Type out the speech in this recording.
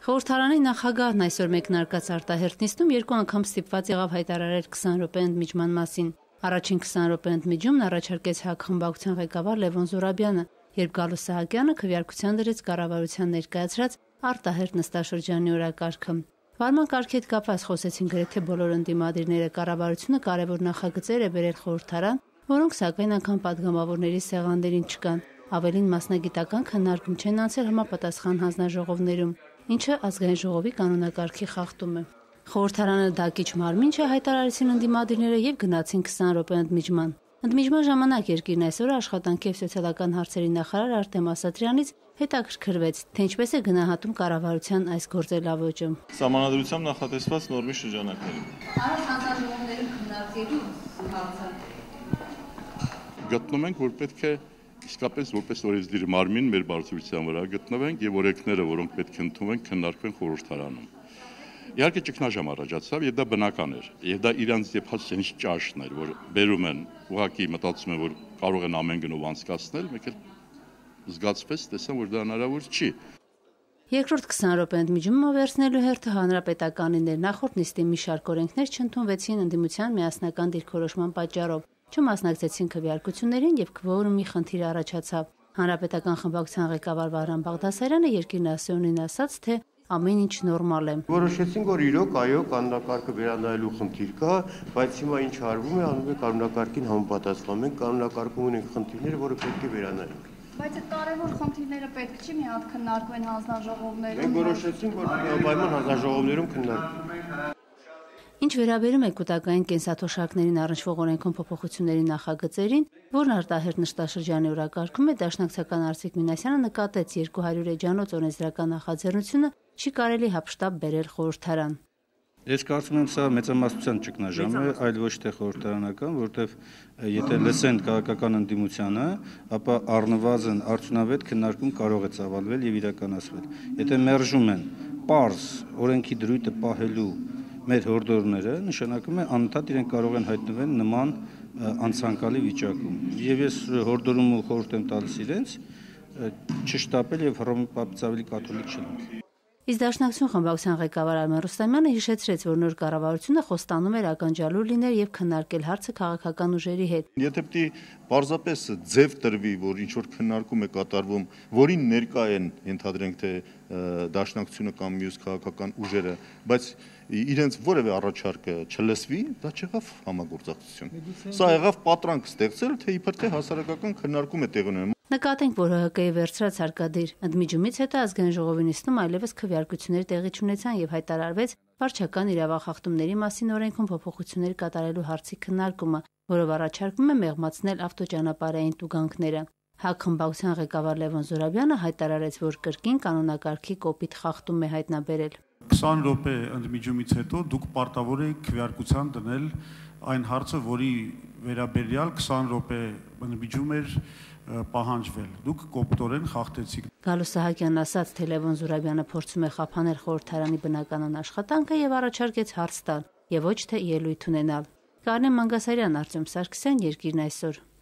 Խորհրդարանի նախագահն այսօր մեկնարկած արտահերթ նիստում երկու անգամ ստիպված եղավ հայտարարել 20 րոպե ընդմիջման մասին։ Առաջին 20 րոպե ընդմիջումն առաջարկեց ՀԱԿ խմբակցության ղեկավար Լևոն Զուրաբյանը, երբ Գալուստ Սահակյանը քվեարկության դրեց կառավարության ներկայացրած արտահերթ նստաշրջանի օրակարգը։ Վարման կարգի հետ կապված խոսեցին գրեթե բոլոր ընդդիմադիրները, կառավարությունը կարևոր նախագծեր է բերել խորհրդարան, որոնք սակայն անգամ падգամավորների սեղաններին չկան։ Ավելին մասնագիտական քննարկում չեն անցել համապատասխան հանձնաժողովներում, ինչը ազգային ժողովի կանոնակարգի խախտում է։ Խորհրդարանը դակիչ մարմին չէ, հայտարարեցին ընդդիմադիրները եւ գնացին 20 րոպե ընդմիջման։ Ընդմիջման ժամանակ երկիրն այսօր աշխատանքի եւ սոցիալական հարցերի նախարար Արտեմ Ասատրյանից հետաքրքրվեց, թե ինչպես է գնահատում կառավարության այս գործելավոճը։ Սահմանադրությամբ նախատեսված նորմի շրջանակներում։ Առանց հանձնաժողովներում քննարկելու հարցը գտնում ենք, որ պետք է իսկապես որպես օրենսդիր մարմին մեր բարձրության վրա գտնվենք եւ օրենքները, որոնք պետք է ընդունվեն, քննարկվեն խորհրդարանում։ Իհարկե ճգնաժամ առաջացավ, եւ դա բնական էր։ Եվ դա իրանց եփած ինչ ճաշն էր, որ բերում են, ուղղակի մտածում են, որ կարող են ամեն գնով անցկացնել, մեկ էլ զգացվեց, տեսան, որ դա հնարավոր չի։ Երկրորդ 20 րոպե ընդմիջումը վերցնելու հերթը հանրապետականին էր։ Նախորդ նիստի մի շարք օրենքներ չընդունվեցին ընդդիմության միասնական դիրքորոշման պատճառով։ Չմասնակցեցին քվեարկություններին եւ քվեորումի խնդիր առաջացավ։ Հանրապետական խմբակցության ղեկավար Վահրամ Բաղդասարյանը Երկիր Նասիոնին ասաց, թե ամեն ինչ նորմալ է։ Որոշեցինք, որ իրոք այո, կանոնակարգը վերանայելու խնդիր կա, բայց հիմա ինչ արվում է, անում է կանոնակարգին համապատասխան։ Մենք կանոնակարգում ունենք խնդիրներ, որը պետք է վերանայենք։ Բայց այդ կարևոր խնդիրները պետք չի մի հատ քննարկվեն հանձնաժողովներում։ Մենք որոշեցինք, որ պայման հանձնաժողովներում քննարկվեն։ Ինչ վերաբերում է կൂട്ടակային կենսաթոշակներին առնչվող օրենքում փոփոխությունների նախագծերին, որն արտահերթ նստաշրջանի օրակարգում է, դաշնակցական Արծիկ Մինասյանը նկատեց 200 էջանոց օրենսդրական նախաձեռնությունը չի կարելի հապշտապ բերել խորհրդարան։ Ես կարծում եմ, սա մեծամասնության ճգնաժամ է, այլ ոչ թե խորհրդարանական, որտեղ եթե լսեն քաղաքական ընդդիմությանը, ապա առնվազն արդյունավետ քննարկում կարող է ծավալվել եւ իրականացվել։ Եթե մերժում են պարզ օրենքի դրույթը պահելու մեր հորդորները, նշանակում է անընդհատ իրենք կարող են հայտնվել նման անցանկալի վիճակում։ Եվ ես հորդորում ու խորհուրդ եմ տալիս իրենց չշտապել եւ հռոմեապապից ավելի կաթոլիկ չլինել։ Իսկ Դաշնակցություն խմբակցության ղեկավար Արմեն Ռուստամյանը հիշեցրեց, որ նոր կառավարությունը խոստանում էր ականջալուր լինել եւ քննարկել հարցը քաղաքական ուժերի հետ։ Եթե պիտի պարզապես ձև տրվի, որ ինչ որ քննարկում է կատարվում, որին ներկա են, ենթադրենք թե Դաշնակցությունը կամ մյուս քաղաքական ուժերը, բայց իրենց որևէ առաջարկը չլսվի, դա չեղավ համագործակցություն։ Սա եղավ պատրանք ստեղծել, թե իբր թե հասարակական քննարկում է տեղի ունենում։ Նկատենք, որ ՀՀԿ-ի վերցրած հարկադիր ընդմիջումից հետո ազգային ժողովի նիստում այլևս քվեարկություններ տեղի չունեցան եւ հայտարարվեց վարչական իրավախախտումների մասին օրենքում փոփոխություններ կատարելու հարցի քննարկումը, որով առաջարկում է մեղմացնել ավտոճանապարհային տուգանքները։ ՀԱԿ խմբակցության ղեկավար Լևոն Զուրաբյանը հայտարարեց, որ կրկին կանոնակարգի կոպիտ խախտում է հայտնաբերել։ 20 րոպե ընդմիջումից հետո դուք պարտավոր եք քվեարկության դնել այն հարցը, որի վերաբերյալ 20 րոպե ընդմիջում էր պահանջվել։ Դուք կոպտորեն խախտեցիք։ Գալուստ Սահակյանն ասաց, թե Լևոն Զուրաբյանը փորձում է խափանել խորհրդարանի բնականon աշխատանքը եւ առաջարկեց հարց տալ եւ ոչ թե ելույթ ունենալ։ Կարինե Մանգասարյան, Արտյոմ Սարգսյան, Երկիրն այսօր։